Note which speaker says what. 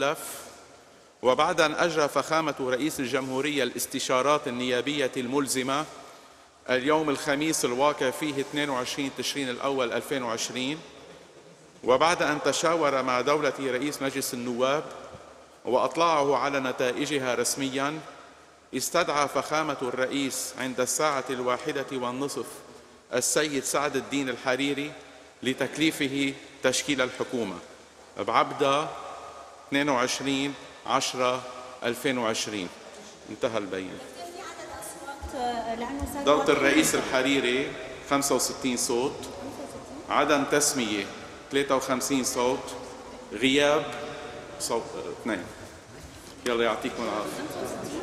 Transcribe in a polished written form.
Speaker 1: المكلف، وبعد أن أجرى فخامة رئيس الجمهورية الاستشارات النيابية الملزمة اليوم الخميس الواقع فيه 22 تشرين الأول 2020، وبعد أن تشاور مع دولة رئيس مجلس النواب وأطلعه على نتائجها رسمياً، استدعى فخامة الرئيس عند الساعة 1:30 السيد سعد الدين الحريري لتكليفه تشكيل الحكومة بعبدة 22/10/2020. انتهى البيان. دولة الرئيس الحريري 65 صوت، عدم تسمية 53 صوت، غياب صوت 2. يلا يعطيكم العافية.